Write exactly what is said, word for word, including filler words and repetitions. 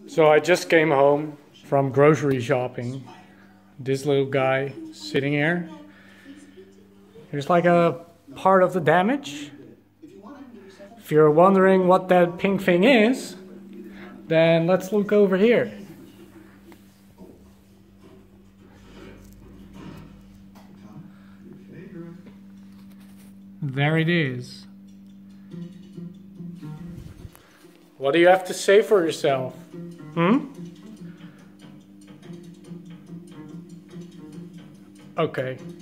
So I just came home from grocery shopping. This little guy sitting here. Here's like a part of the damage. If you're wondering what that pink thing is, then let's look over here. There it is. What do you have to say for yourself? Hmm? Okay.